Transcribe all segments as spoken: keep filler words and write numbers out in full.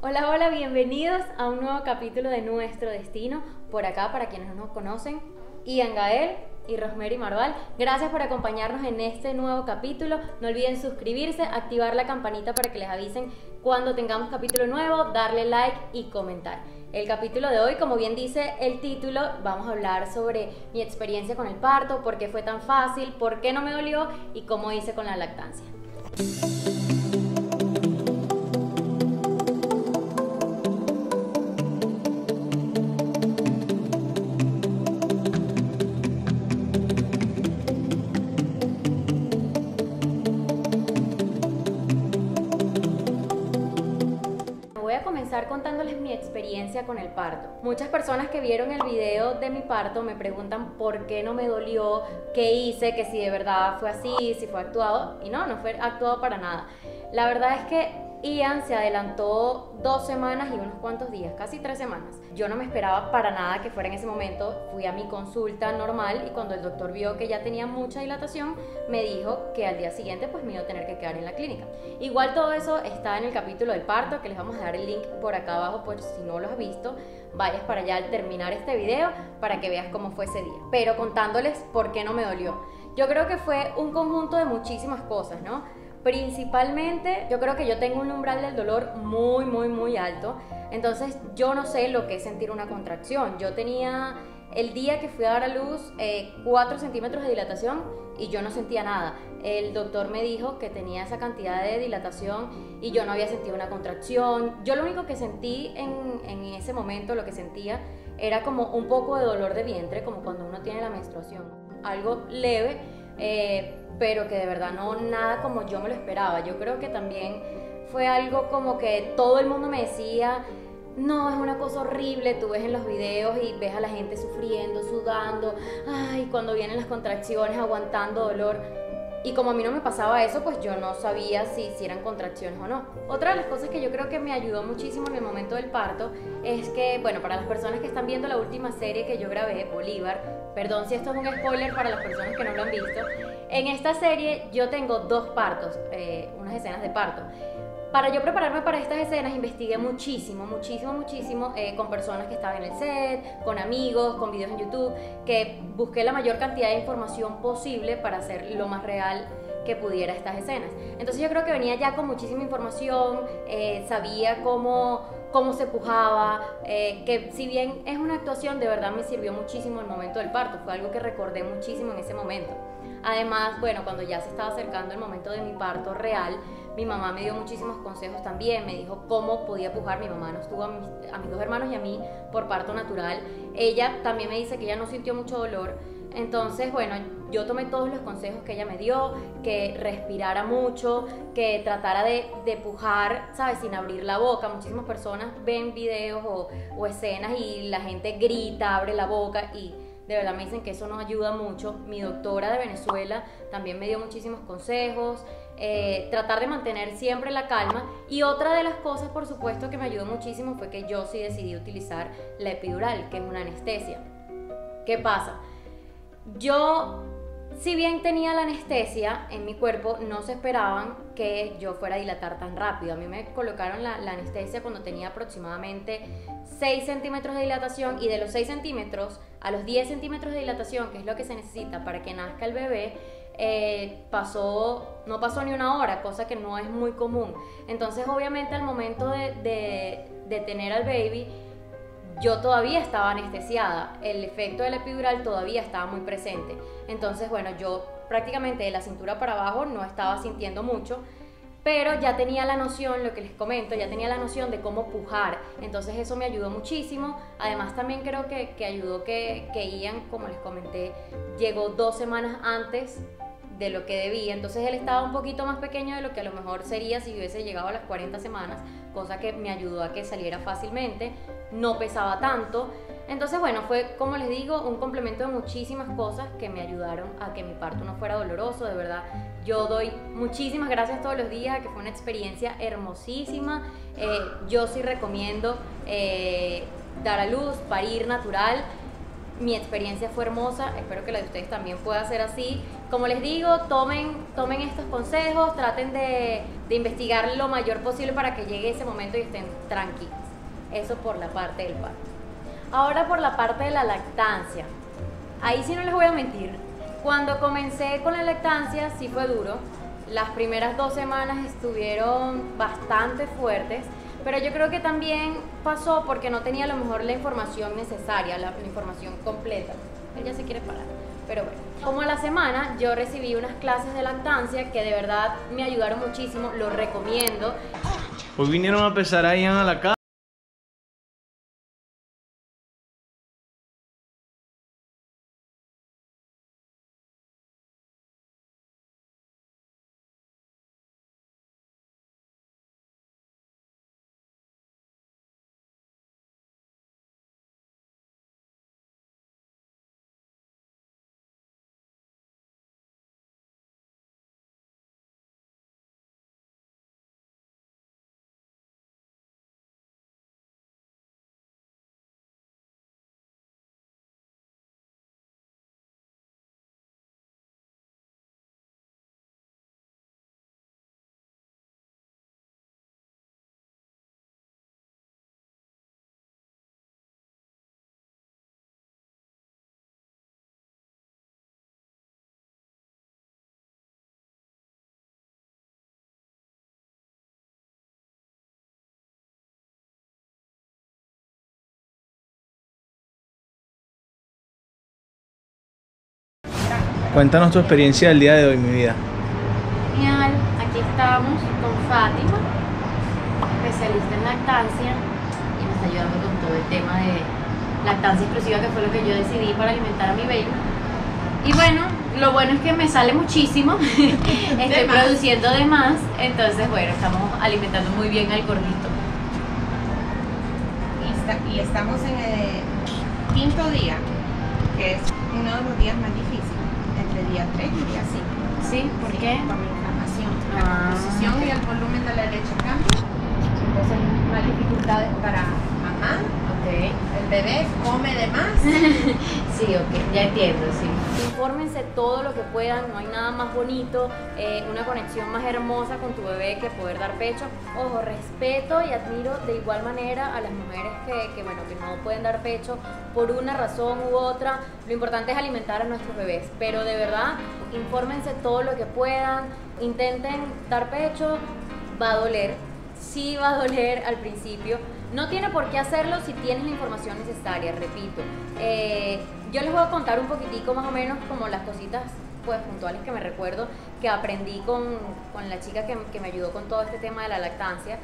Hola, hola, bienvenidos a un nuevo capítulo de Nuestro Destino. Por acá, para quienes no nos conocen, Ian Gael y Rosemary Marval. Gracias por acompañarnos en este nuevo capítulo. No olviden suscribirse, activar la campanita para que les avisen cuando tengamos capítulo nuevo, darle like y comentar. El capítulo de hoy, como bien dice el título, vamos a hablar sobre mi experiencia con el parto, por qué fue tan fácil, por qué no me dolió y cómo hice con la lactancia. Voy a comenzar contándoles mi experiencia con el parto. Muchas personas que vieron el video de mi parto me preguntan por qué no me dolió, qué hice, que si de verdad fue así, si fue actuado. Y no, no fue actuado para nada. La verdad es que Ian se adelantó dos semanas y unos cuantos días, casi tres semanas. Yo no me esperaba para nada que fuera en ese momento. Fui a mi consulta normal y cuando el doctor vio que ya tenía mucha dilatación, me dijo que al día siguiente pues me iba a tener que quedar en la clínica. Igual todo eso está en el capítulo del parto, que les vamos a dar el link por acá abajo, por si no lo has visto, vayas para allá al terminar este video para que veas cómo fue ese día. Pero contándoles por qué no me dolió. Yo creo que fue un conjunto de muchísimas cosas, ¿no? Principalmente, yo creo que yo tengo un umbral del dolor muy, muy, muy alto. Entonces, yo no sé lo que es sentir una contracción. Yo tenía, el día que fui a dar a luz, eh, cuatro centímetros de dilatación y yo no sentía nada. El doctor me dijo que tenía esa cantidad de dilatación y yo no había sentido una contracción. Yo lo único que sentí en, en ese momento, lo que sentía, era como un poco de dolor de vientre, como cuando uno tiene la menstruación. Algo leve, eh, pero que de verdad no nada como yo me lo esperaba. Yo creo que también fue algo como que todo el mundo me decía, no, es una cosa horrible. Tú ves en los videos y ves a la gente sufriendo, sudando, ay, cuando vienen las contracciones, aguantando dolor. Y como a mí no me pasaba eso, pues yo no sabía si, si eran contracciones o no. Otra de las cosas que yo creo que me ayudó muchísimo en el momento del parto es que, bueno, para las personas que están viendo la última serie que yo grabé, Bolívar, perdón si esto es un spoiler para las personas que no lo han visto, en esta serie yo tengo dos partos, eh, unas escenas de parto. Para yo prepararme para estas escenas investigué muchísimo, muchísimo, muchísimo eh, con personas que estaban en el set, con amigos, con videos en YouTube, que busqué la mayor cantidad de información posible para hacer lo más real que pudiera estas escenas. Entonces yo creo que venía ya con muchísima información, eh, sabía cómo, cómo se pujaba, eh, que si bien es una actuación, de verdad me sirvió muchísimo el momento del parto, fue algo que recordé muchísimo en ese momento. Además, bueno, cuando ya se estaba acercando el momento de mi parto real, mi mamá me dio muchísimos consejos también, me dijo cómo podía pujar. Mi mamá nos tuvo a mis, a mis dos hermanos y a mí por parto natural. Ella también me dice que ella no sintió mucho dolor. Entonces, bueno, yo tomé todos los consejos que ella me dio, que respirara mucho, que tratara de, de pujar, ¿sabes? Sin abrir la boca. Muchísimas personas ven videos o, o escenas y la gente grita, abre la boca y de verdad me dicen que eso no ayuda mucho. Mi doctora de Venezuela también me dio muchísimos consejos. Eh, tratar de mantener siempre la calma. Y otra de las cosas, por supuesto, que me ayudó muchísimo fue que yo sí decidí utilizar la epidural, que es una anestesia. ¿Qué pasa? Yo, si bien tenía la anestesia en mi cuerpo, no se esperaban que yo fuera a dilatar tan rápido. A mí me colocaron la, la anestesia cuando tenía aproximadamente seis centímetros de dilatación, y de los seis centímetros a los diez centímetros de dilatación, que es lo que se necesita para que nazca el bebé, eh, pasó, no pasó ni una hora, cosa que no es muy común. Entonces obviamente al momento de, de, de tener al baby, yo todavía estaba anestesiada, el efecto de la epidural todavía estaba muy presente. Entonces, bueno, yo prácticamente de la cintura para abajo no estaba sintiendo mucho, pero ya tenía la noción, lo que les comento, ya tenía la noción de cómo pujar. Entonces eso me ayudó muchísimo. Además también creo que, que ayudó que, que Ian, como les comenté, llegó dos semanas antes de lo que debía. Entonces él estaba un poquito más pequeño de lo que a lo mejor sería si hubiese llegado a las cuarenta semanas, cosa que me ayudó a que saliera fácilmente. No pesaba tanto. Entonces, bueno, fue, como les digo, un complemento de muchísimas cosas que me ayudaron a que mi parto no fuera doloroso. De verdad, yo doy muchísimas gracias todos los días, que fue una experiencia hermosísima. Eh, yo sí recomiendo eh, dar a luz, parir natural. Mi experiencia fue hermosa, espero que la de ustedes también pueda ser así. Como les digo, tomen, tomen estos consejos, traten de, de investigar lo mayor posible para que llegue ese momento y estén tranquilos. Eso por la parte del parto. Ahora por la parte de la lactancia. Ahí sí no les voy a mentir. Cuando comencé con la lactancia sí fue duro. Las primeras dos semanas estuvieron bastante fuertes. Pero yo creo que también pasó porque no tenía a lo mejor la información necesaria, la, la información completa. Ella se quiere parar, pero bueno. Como a la semana yo recibí unas clases de lactancia que de verdad me ayudaron muchísimo, lo recomiendo. Hoy vinieron a pesar a Ian a la casa. Cuéntanos tu experiencia del día de hoy, mi vida. Genial, aquí estamos con Fátima, especialista en lactancia, y me está ayudando con todo el tema de lactancia exclusiva, que fue lo que yo decidí para alimentar a mi baby. Y bueno, lo bueno es que me sale muchísimo, estoy produciendo de más, entonces bueno, estamos alimentando muy bien al gordito. Y, está, y estamos en el quinto día, que es uno de los días más difíciles. Entre día tres y día cinco. ¿Sí? ¿Por sí, qué? Por la inflamación. La Ah. composición y el volumen de la leche cambia. Entonces hay más dificultades para mamá. Ok. El bebé come de más. Sí, ok, ya entiendo, sí. Infórmense todo lo que puedan, no hay nada más bonito, eh, una conexión más hermosa con tu bebé que poder dar pecho. Ojo, respeto y admiro de igual manera a las mujeres que, que, bueno, que no pueden dar pecho por una razón u otra. Lo importante es alimentar a nuestros bebés, pero de verdad, infórmense todo lo que puedan, intenten dar pecho, va a doler, sí va a doler al principio. No tiene por qué hacerlo si tienes la información necesaria, repito. Eh, yo les voy a contar un poquitico más o menos como las cositas pues puntuales que me recuerdo que aprendí con, con la chica que, que me ayudó con todo este tema de la lactancia.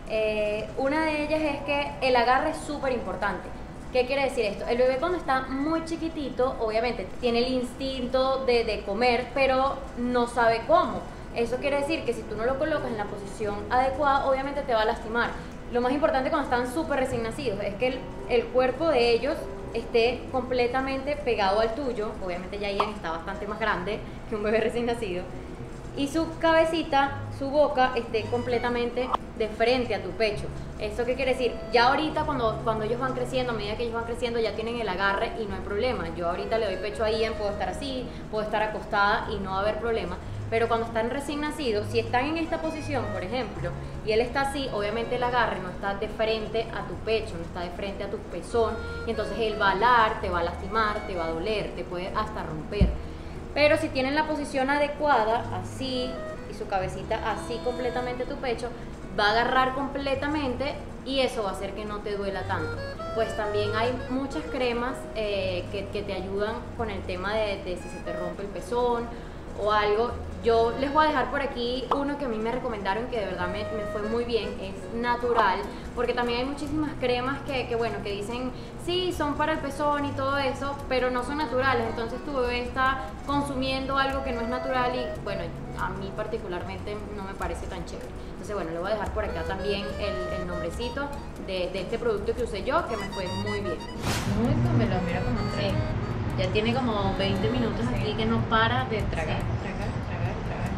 Eh, una de ellas es que el agarre es súper importante. ¿Qué quiere decir esto? El bebé cuando está muy chiquitito, obviamente tiene el instinto de, de comer, pero no sabe cómo. Eso quiere decir que si tú no lo colocas en la posición adecuada, obviamente te va a lastimar. Lo más importante cuando están súper recién nacidos es que el, el cuerpo de ellos esté completamente pegado al tuyo. Obviamente ya Ian está bastante más grande que un bebé recién nacido. Y su cabecita, su boca esté completamente de frente a tu pecho. ¿Eso qué quiere decir? Ya ahorita cuando, cuando ellos van creciendo, a medida que ellos van creciendo ya tienen el agarre y no hay problema. Yo ahorita le doy pecho a Ian, puedo estar así, puedo estar acostada y no va a haber problema. Pero cuando están recién nacidos, si están en esta posición, por ejemplo, y él está así, obviamente el agarre no está de frente a tu pecho, no está de frente a tu pezón, y entonces él va a alar, te va a lastimar, te va a doler, te puede hasta romper. Pero si tienen la posición adecuada, así, y su cabecita así completamente a tu pecho, va a agarrar completamente y eso va a hacer que no te duela tanto. Pues también hay muchas cremas eh, que, que te ayudan con el tema de, de si se te rompe el pezón o algo. Yo les voy a dejar por aquí uno que a mí me recomendaron que de verdad me, me fue muy bien, es natural, porque también hay muchísimas cremas que, que bueno, que dicen sí, son para el pezón y todo eso, pero no son naturales, entonces tu bebé está consumiendo algo que no es natural y bueno, a mí particularmente no me parece tan chévere. Entonces bueno, le voy a dejar por acá también el, el nombrecito de, de este producto que usé yo, que me fue muy bien. Muy cómelo, mira cómo trae. Ya tiene como veinte minutos Sí. aquí que no para de tragar. Sí, tragar, tragar, tragar.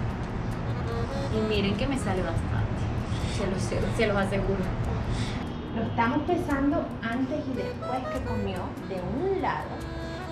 Y miren que me sale bastante, se los, se, se los aseguro. Lo estamos pesando antes y después que comió de un lado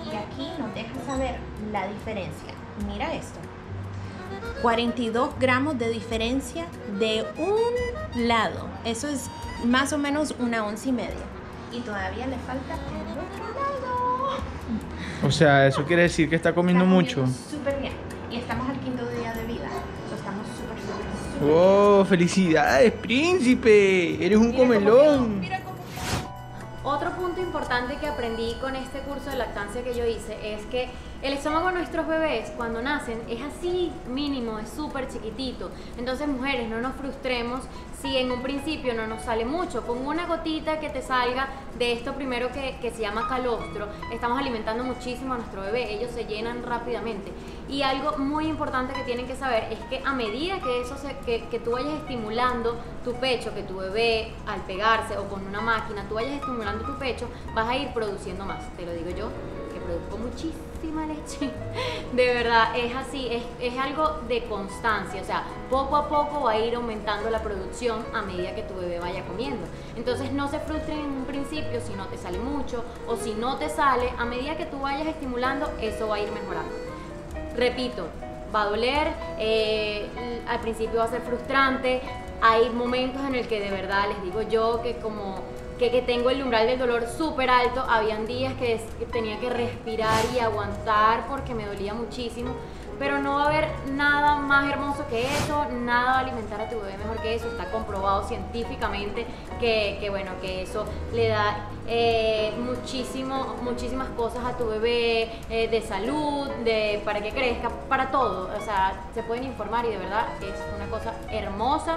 Y aquí nos deja saber la diferencia. Mira esto. cuarenta y dos gramos de diferencia de un lado. Eso es más o menos una once y media. Y todavía le falta el otro lado. O sea, eso quiere decir que está comiendo, Está mucho. comiendo súper bien. Y estamos al quinto día de vida. So, estamos súper, súper, súper ¡Oh, felicidades, príncipe! Eres un bien. Mira cómo comelón. quedó, mira cómo quedó. Otro punto importante que aprendí con este curso de lactancia que yo hice es que el estómago de nuestros bebés cuando nacen es así mínimo, es súper chiquitito. Entonces, mujeres, no nos frustremos si en un principio no nos sale mucho. Con una gotita que te salga de esto primero que, que se llama calostro, estamos alimentando muchísimo a nuestro bebé, ellos se llenan rápidamente. Y algo muy importante que tienen que saber es que a medida que, eso se, que, que tú vayas estimulando tu pecho, que tu bebé al pegarse o con una máquina, tú vayas estimulando tu pecho, vas a ir produciendo más. Te lo digo yo, que produzco muchísima leche. De verdad, es así, es, es algo de constancia. O sea, poco a poco va a ir aumentando la producción a medida que tu bebé vaya comiendo. Entonces no se frustren en un principio si no te sale mucho o si no te sale. A medida que tú vayas estimulando, eso va a ir mejorando. Repito, va a doler, eh, al principio va a ser frustrante, hay momentos en el que de verdad les digo yo que como que, que tengo el umbral del dolor súper alto, habían días que, que tenía que respirar y aguantar porque me dolía muchísimo, pero no va a haber nada más hermoso que eso, nada va a alimentar a tu bebé mejor que eso, está comprobado científicamente que, que bueno, que eso le da eh, muchísimo, muchísimas cosas a tu bebé, eh, de salud, de, para que crezca, para todo, o sea, se pueden informar y de verdad es una cosa hermosa,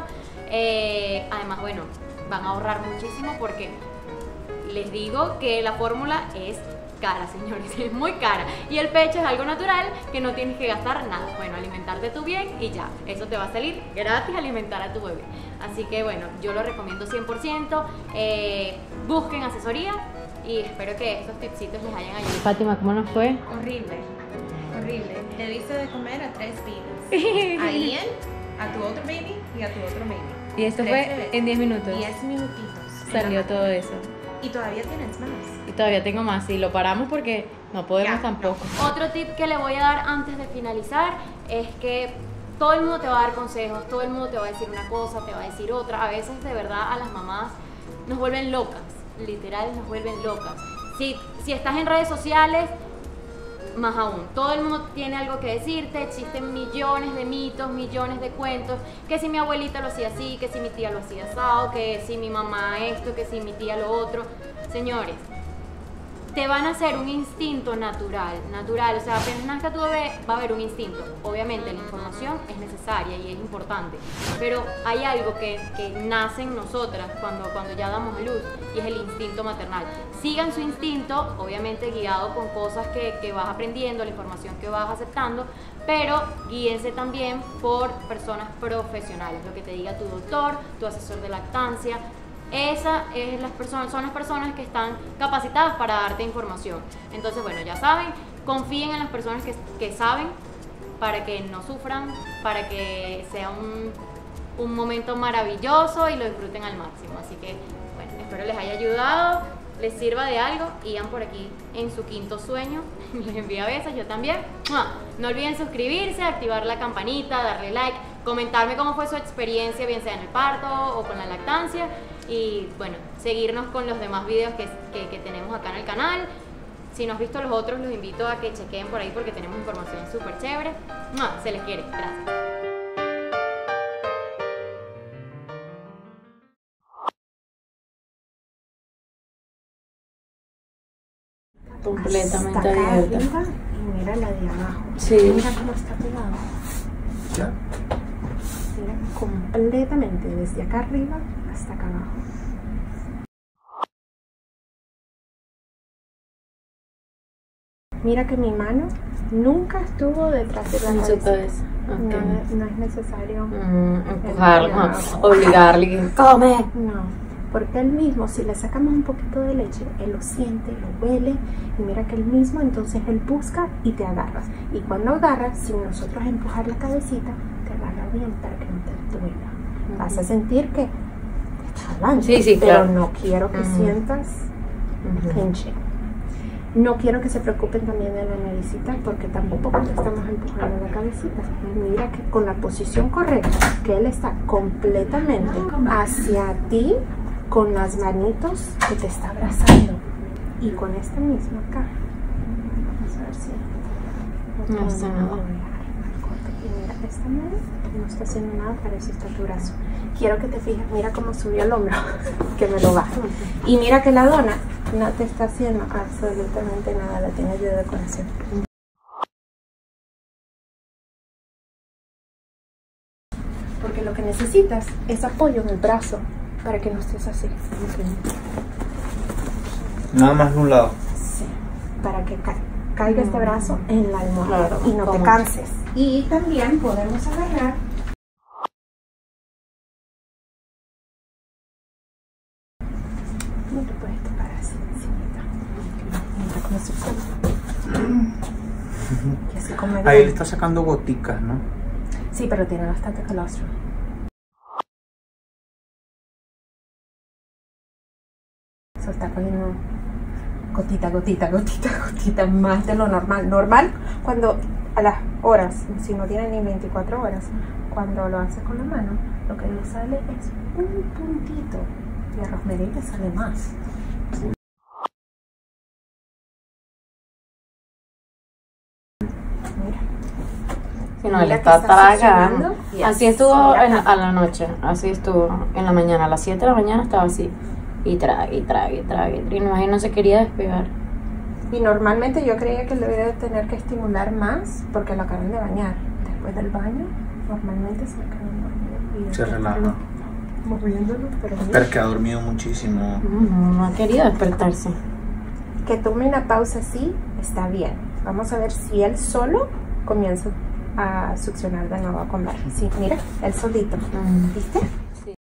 eh, además bueno, van a ahorrar muchísimo porque les digo que la fórmula es cara, señores, es muy cara. Y el pecho es algo natural que no tienes que gastar nada. Bueno, alimentarte tú bien y ya. Eso te va a salir gratis alimentar a tu bebé. Así que bueno, yo lo recomiendo cien por ciento. Eh, busquen asesoría y espero que estos tipsitos les hayan ayudado. Fátima, ¿cómo nos fue? Horrible, horrible. Le diste de comer a tres babies. A Ian, a tu otro baby y a tu otro baby. Y esto Tres fue bebés. en diez minutos. diez minutitos. Salió todo eso. Y todavía tienes más. Y todavía tengo más. Y lo paramos porque no podemos Ya, tampoco. Otro tip que le voy a dar antes de finalizar es que todo el mundo te va a dar consejos, todo el mundo te va a decir una cosa, te va a decir otra. A veces de verdad a las mamás nos vuelven locas, literal nos vuelven locas. Si, si estás en redes sociales, más aún, todo el mundo tiene algo que decirte, existen millones de mitos, millones de cuentos, que si mi abuelita lo hacía así, que si mi tía lo hacía asado, que si mi mamá esto, que si mi tía lo otro. Señores, te van a hacer un instinto natural, natural, o sea, apenas nazca tu bebé va a haber un instinto. Obviamente la información es necesaria y es importante, pero hay algo que, que nace en nosotras cuando, cuando ya damos a luz y es el instinto maternal. Sigan su instinto, obviamente guiado con cosas que, que vas aprendiendo, la información que vas aceptando, pero guíense también por personas profesionales, lo que te diga tu doctor, tu asesor de lactancia. Esas es las personas, son las personas que están capacitadas para darte información. Entonces, bueno, ya saben, confíen en las personas que, que saben para que no sufran, para que sea un, un momento maravilloso y lo disfruten al máximo. Así que, bueno, espero les haya ayudado, les sirva de algo y iban por aquí en su quinto sueño. Les envío besos, yo también. No olviden suscribirse, activar la campanita, darle like, comentarme cómo fue su experiencia, bien sea en el parto o con la lactancia. Y bueno, seguirnos con los demás videos que, que, que tenemos acá en el canal. Si no has visto los otros, los invito a que chequeen por ahí porque tenemos información súper chévere. Se les quiere. Gracias. Completamente Hasta acá abierta. arriba y mira la de abajo. Sí. Mira cómo está pegado. ¿Ya? Mira, completamente desde acá arriba hasta acá abajo. Mira que mi mano nunca estuvo detrás de la En su cabeza. cabeza. Ok. No, no es necesario Mm, empujarlo, obligarle. ¡Come! No, porque él mismo, si le sacamos un poquito de leche, él lo siente, lo huele, y mira que él mismo, entonces él busca y te agarras. Y cuando agarras, sin nosotros empujar la cabecita, te agarra bien para que no te duela. Uh-huh. Vas a sentir que te está hablando, sí, sí, pero claro. no quiero que Uh-huh. sientas Uh-huh. pinche. No quiero que se preocupen también de la naricita porque tampoco le estamos empujando la cabecita. Mira que con la posición correcta, que él está completamente hacia ti, con las manitos que te está abrazando. Y con esta misma acá. Vamos a ver si... No está nada. Y mira, esta mano no está haciendo nada, para eso está tu brazo. Quiero que te fijes, mira cómo subió el hombro, que me lo baja. Y mira que la dona no te está haciendo absolutamente nada, la tienes de decoración. Porque lo que necesitas es apoyo en el brazo para que no estés así. Nada más de un lado. Sí, para que ca caiga este brazo en la almohada, claro, y no te ¿cómo? canses. Y también podemos agarrar no te puedes tocar así encimita. Mira cómo se forma. Y así como el- Ahí le está sacando goticas, ¿no? Sí, pero tiene bastante colostrum. Eso está poniendo gotita, gotita, gotita, gotita, más de lo normal. Normal cuando a las horas, si no tiene ni veinticuatro horas, cuando lo hace con la mano, lo que le sale es un puntito. Y a Rosemary le sale más. Mira. Si no, él Mira que está está tragando. succionando. Yes. Así estuvo Mira en- acá. a la noche, así estuvo en la mañana, a las siete de la mañana estaba así. Y trague, y trague, y trague. Y no, no se quería despegar. Y normalmente yo creía que le debe tener que estimular más porque lo acaban de bañar. Después del baño, normalmente se acaban de bañar. Se relaja. Moviéndolo, pero mira. Pero que ha dormido muchísimo. No, no ha querido despertarse. Que tome una pausa así está bien. Vamos a ver si él solo comienza a succionar de nuevo a comer. Sí, mira, él solito. Mm. ¿Viste?